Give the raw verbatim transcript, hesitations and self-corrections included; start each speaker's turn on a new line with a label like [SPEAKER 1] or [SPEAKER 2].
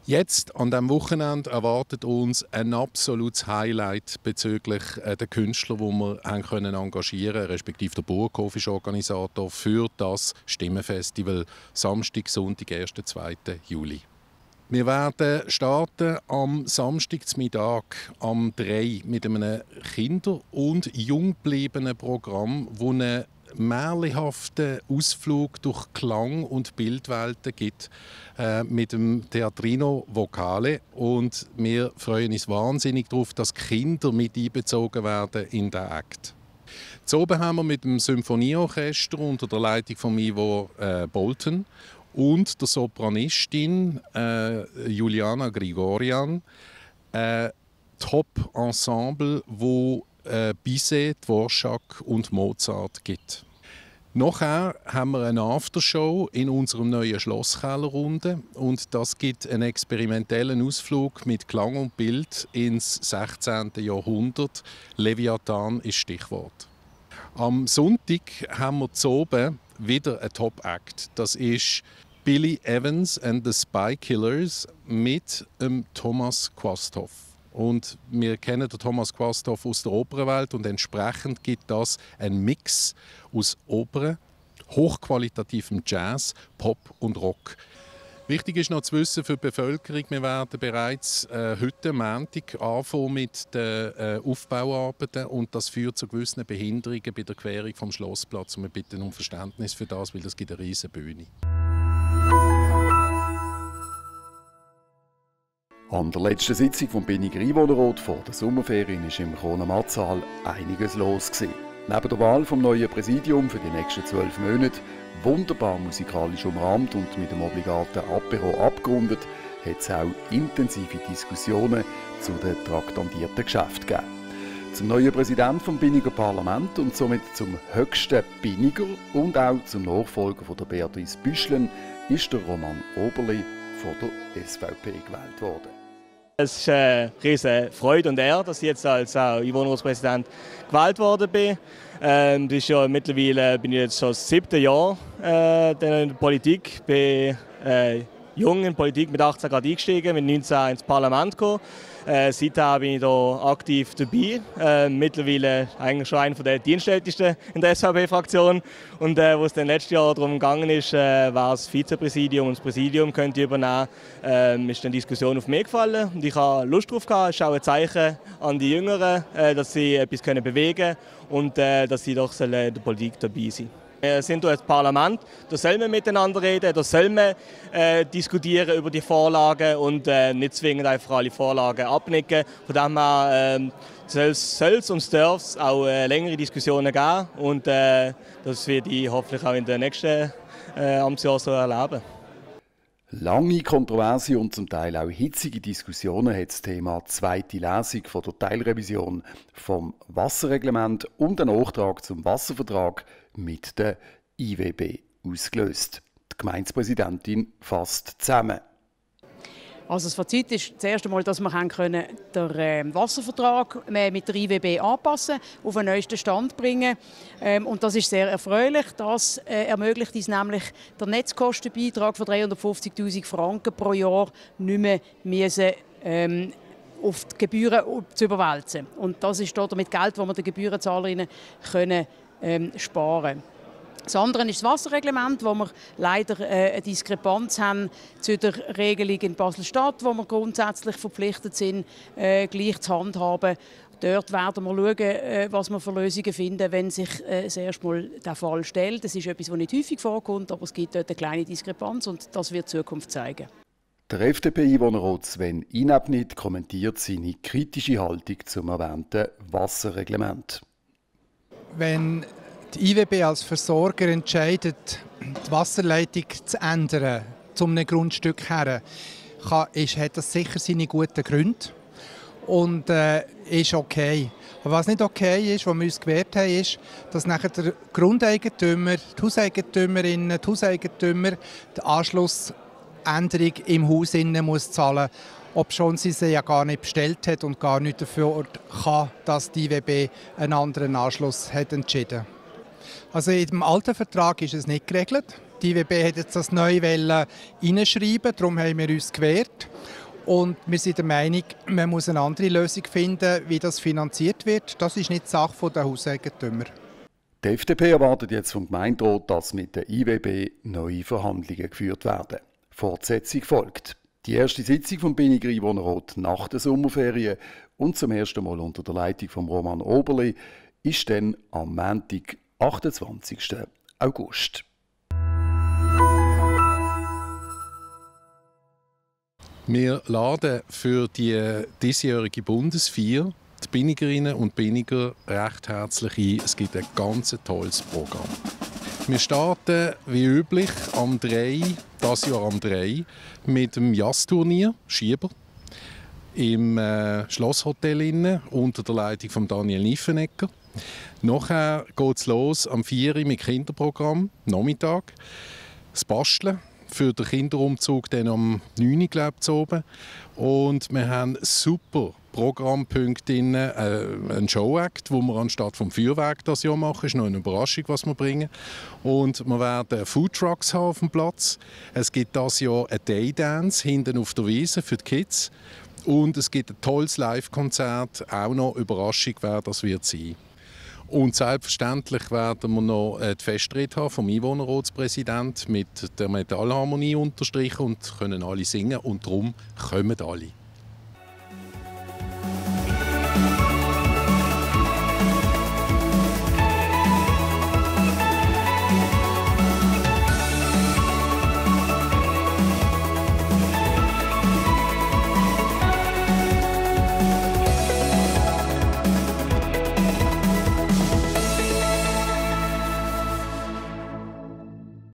[SPEAKER 1] Jetzt, an diesem Wochenende, erwartet uns ein absolutes Highlight bezüglich äh, der Künstler, die wir haben können engagieren, respektive der Burghof ist Organisator für das Stimmenfestival Samstag, Sonntag, ersten und zweiten Juli. Wir werden starten am Samstagmittag am drei mit einem Kinder- und junggebliebenen Programm, das einen märchenhaften Ausflug durch Klang- und Bildwelten gibt äh, mit dem Teatrino Vocale. Und wir freuen uns wahnsinnig darauf, dass Kinder mit einbezogen werden in den Akt. Zu oben haben wir mit dem Symphonieorchester unter der Leitung von Ivo äh, Bolton und der Sopranistin äh, Juliana Grigorian ein Top-Ensemble, wo äh, Bizet, Dvorak und Mozart gibt. Nachher haben wir eine Aftershow in unserem neuen Schlosskellerrunde und das gibt einen experimentellen Ausflug mit Klang und Bild ins sechzehnten Jahrhundert. Leviathan ist Stichwort. Am Sonntag haben wir zu oben wieder einen Top-Act. Das ist Billy Evans and the Spy Killers mit ähm, Thomas Quasthoff. Und wir kennen den Thomas Quasthoff aus der Opernwelt und entsprechend gibt das einen Mix aus Opern, hochqualitativem Jazz, Pop und Rock. Wichtig ist noch zu wissen für die Bevölkerung, wir werden bereits äh, heute Montag anfangen mit den äh, Aufbauarbeiten und das führt zu gewissen Behinderungen bei der Querung vom Schlossplatz. Und wir bitten um Verständnis für das, weil das gibt eine riesige Bühne.
[SPEAKER 2] An der letzten Sitzung vom Binniger Einwohnerrat vor der Sommerferien war im Kronen-Matt-Saal einiges los gewesen. Neben der Wahl vom neuen Präsidium für die nächsten zwölf Monate, wunderbar musikalisch umrahmt und mit dem obligaten Apéro abgerundet, hat es auch intensive Diskussionen zu den traktandierten Geschäften gegeben. Zum neuen Präsidenten vom Binniger Parlament und somit zum höchsten Binniger und auch zum Nachfolger von der Beatrice Büschlen ist der Roman Oberli von der S V P gewählt worden.
[SPEAKER 3] Es ist eine riesige Freude und Ehre, dass ich jetzt als Einwohnerratspräsident gewählt worden bin. Ähm, das ist ja, mittlerweile bin ich jetzt schon das siebte Jahr äh, in der Politik. Bin äh, jung in die Politik mit achtzehn Grad eingestiegen, mit neunzehn ins Parlament gekommen. Äh, seither bin ich hier aktiv dabei. Äh, mittlerweile eigentlich schon einer der dienstältesten in der S V P-Fraktion. Und äh, wo es dann letztes Jahr darum gegangen ist, äh, wer das Vizepräsidium und das Präsidium könnte übernehmen, äh, ist dann die Diskussion auf mich gefallen. Und ich habe Lust darauf gehabt. Es ist auch ein Zeichen an die Jüngeren, äh, dass sie etwas können bewegen können und äh, dass sie doch in der Politik dabei sind. Wir sind hier als Parlament, da soll man miteinander reden, da soll man äh, diskutieren über die Vorlagen und äh, nicht zwingend einfach alle Vorlagen abnicken. Von dem her äh, soll es und darf es auch äh, längere Diskussionen geben und äh, das wird ich hoffentlich auch in den nächsten äh, Amtsjahren so erleben.
[SPEAKER 2] Lange kontroverse und zum Teil auch hitzige Diskussionen hat das Thema zweite Lesung von der Teilrevision vom Wasserreglement und den Nachtrag zum Wasservertrag mit der I W B ausgelöst. Die Gemeindepräsidentin fasst zusammen.
[SPEAKER 4] Also das Fazit ist das erste Mal, dass wir können den Wasservertrag mit der I W B anpassen, auf den neuesten Stand bringen. Und das ist sehr erfreulich. Das ermöglicht uns nämlich, den Netzkostenbeitrag von dreihundertfünfzigtausend Franken pro Jahr nicht mehr müssen, ähm, auf die Gebühren zu überwälzen. Und das ist damit Geld, das wir den Gebührenzahlerinnen können, ähm, sparen. Das andere ist das Wasserreglement, wo wir leider äh, eine Diskrepanz haben zu der Regelung in Basel-Stadt, wo wir grundsätzlich verpflichtet sind, äh, gleich zu handhaben. Dort werden wir schauen, äh, was wir für Lösungen finden, wenn sich äh, das erste Mal der Fall stellt. Das ist etwas, das nicht häufig vorkommt, aber es gibt dort eine kleine Diskrepanz und das wird die Zukunft zeigen.
[SPEAKER 2] Der F D P-Einwohnerrat Sven Inäbnit kommentiert seine kritische Haltung zum erwähnten Wasserreglement.
[SPEAKER 5] Wenn die I W B als Versorger entscheidet, die Wasserleitung zu ändern, zu einem Grundstück her, kann, ist, hat das sicher seine guten Gründe und äh, ist okay. Aber was nicht okay ist, was wir uns gewährt haben, ist, dass nachher der Grundeigentümer, die Hauseigentümerinnen, die Hauseigentümer die Anschlussänderung im Haus innen muss zahlen, obschon sie sie ja gar nicht bestellt hat und gar nicht dafür kann, dass die I W B einen anderen Anschluss hat entschieden. Also im alten Vertrag ist es nicht geregelt. Die I W B hat jetzt das neu hineinschreiben, darum haben wir uns gewehrt. Und wir sind der Meinung, man muss eine andere Lösung finden, wie das finanziert wird. Das ist nicht Sache der Hauseigentümer.
[SPEAKER 2] Die F D P erwartet jetzt vom Gemeinderat, dass mit der I W B neue Verhandlungen geführt werden. Fortsetzung folgt. Die erste Sitzung vom Biniger Einwohnerrat nach den Sommerferien und zum ersten Mal unter der Leitung von Roman Oberli ist dann am Montag, achtundzwanzigsten August.
[SPEAKER 1] Wir laden für die diesjährige Bundesfeier die Binigerinnen und Biniger recht herzlich ein. Es gibt ein ganz tolles Programm. Wir starten wie üblich am drei, das Jahr am drei, mit dem Jazzturnier Schieber im äh, Schlosshotel innen, unter der Leitung von Daniel Niffenegger. Nachher geht es los am vier mit Kinderprogramm, Nachmittag. Das Basteln für den Kinderumzug dann am neun glaube ich, oben. Und wir haben super Programmpunkte drin, äh, ein Showakt, wo wir anstatt vom Feuerwerk das Jahr machen. Das ist noch eine Überraschung, was wir bringen. Und wir werden Foodtrucks haben auf dem Platz. Es gibt das Jahr ein Daydance hinten auf der Wiese für die Kids. Und es gibt ein tolles Live-Konzert, auch noch Überraschung, wer das wird sein. Und selbstverständlich werden wir noch die Festrede haben vom Einwohnerratspräsidenten mit der Metallharmonie unterstrichen und können alle singen. Und darum kommen alle.